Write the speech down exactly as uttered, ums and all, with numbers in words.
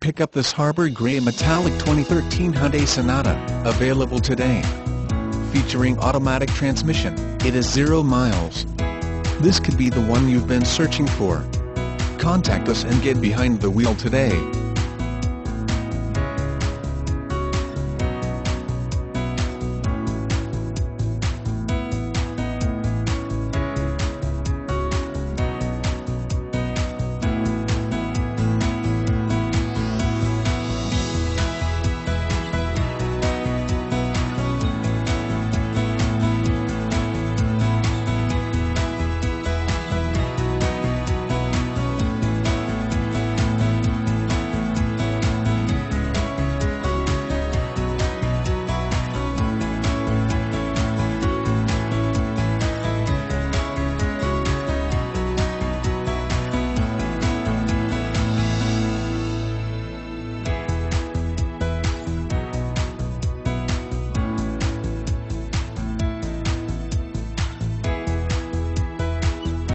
Pick up this Harbor Grey Metallic twenty thirteen Hyundai Sonata, available today. Featuring automatic transmission, it is zero miles. This could be the one you've been searching for. Contact us and get behind the wheel today.